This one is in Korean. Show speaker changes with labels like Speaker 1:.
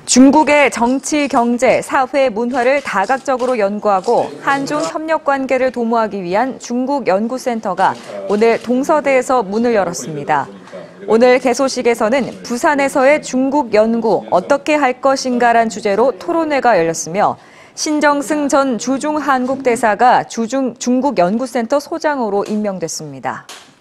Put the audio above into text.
Speaker 1: 중국의 정치, 경제, 사회, 문화를 다각적으로 연구하고 한중 협력 관계를 도모하기 위한 중국 연구센터가 오늘 동서대에서 문을 열었습니다. 오늘 개소식에서는 부산에서의 중국 연구 어떻게 할 것인가란 주제로 토론회가 열렸으며 신정승 전 주중 한국 대사가 중국 연구센터 소장으로 임명됐습니다.